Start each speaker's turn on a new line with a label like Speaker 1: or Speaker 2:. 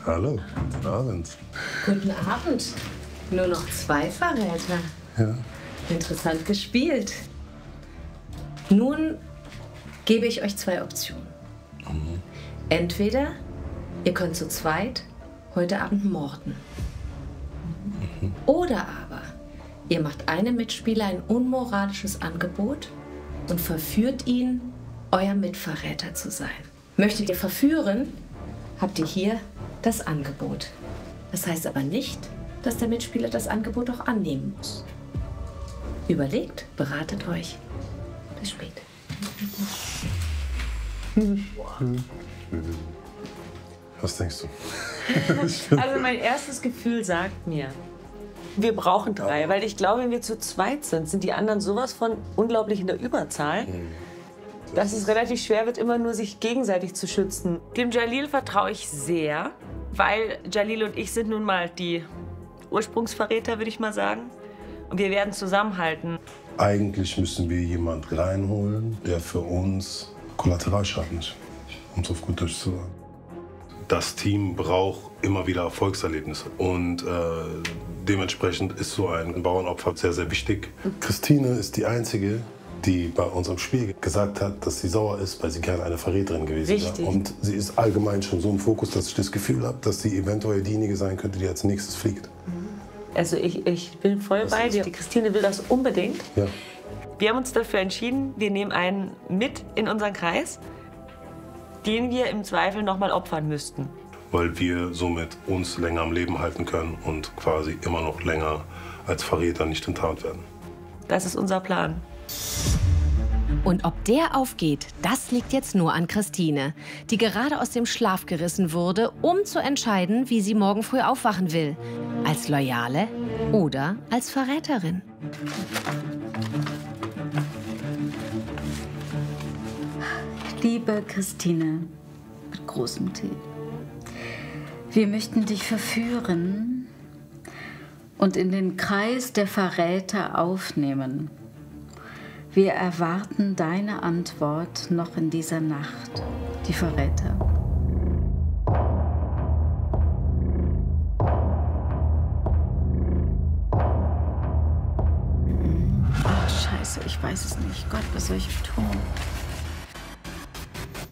Speaker 1: Hallo, guten Abend.
Speaker 2: Guten Abend. Nur noch 2 Verräter.
Speaker 1: Ja.
Speaker 2: Interessant gespielt. Nun gebe ich euch 2 Optionen. Entweder ihr könnt zu zweit heute Abend morden. Oder aber ihr macht einem Mitspieler ein unmoralisches Angebot und verführt ihn, euer Mitverräter zu sein. Möchtet ihr verführen, habt ihr hier das Angebot. Das heißt aber nicht, dass der Mitspieler das Angebot auch annehmen muss. Überlegt, beratet euch. Bis später.
Speaker 1: Was denkst du?
Speaker 3: Also mein erstes Gefühl sagt mir, wir brauchen 3, weil ich glaube, wenn wir zu zweit sind die anderen sowas von unglaublich in der Überzahl, dass es relativ schwer wird, immer nur sich gegenseitig zu schützen. Dem Jalil vertraue ich sehr, weil Jalil und ich sind nun mal die Ursprungsverräter, würde ich mal sagen. Und wir werden zusammenhalten.
Speaker 1: Eigentlich müssen wir jemanden reinholen, der für uns Kollateralschaden ist, um es auf gut Deutsch zu sagen. Das Team braucht immer wieder Erfolgserlebnisse und dementsprechend ist so ein Bauernopfer sehr, sehr wichtig. Christine ist die Einzige, die bei unserem Spiel gesagt hat, dass sie sauer ist, weil sie gerne eine Verräterin gewesen wäre. Und sie ist allgemein schon so im Fokus, dass ich das Gefühl habe, dass sie eventuell diejenige sein könnte, die als nächstes fliegt.
Speaker 3: Also ich bin voll bei dir. Die Christine will das unbedingt.
Speaker 1: Ja.
Speaker 3: Wir haben uns dafür entschieden, wir nehmen einen mit in unseren Kreis, den wir im Zweifel noch mal opfern müssten.
Speaker 1: Weil wir somit uns länger am Leben halten können und quasi immer noch länger als Verräter nicht enttarnt werden.
Speaker 3: Das ist unser Plan.
Speaker 4: Und ob der aufgeht, das liegt jetzt nur an Christine, die gerade aus dem Schlaf gerissen wurde, um zu entscheiden, wie sie morgen früh aufwachen will. Als Loyale oder als Verräterin.
Speaker 5: Liebe Christine, mit großem T. Wir möchten dich verführen und in den Kreis der Verräter aufnehmen. Wir erwarten deine Antwort noch in dieser Nacht, die Verräter. Ach, Scheiße, ich weiß es nicht. Gott, was soll ich tun?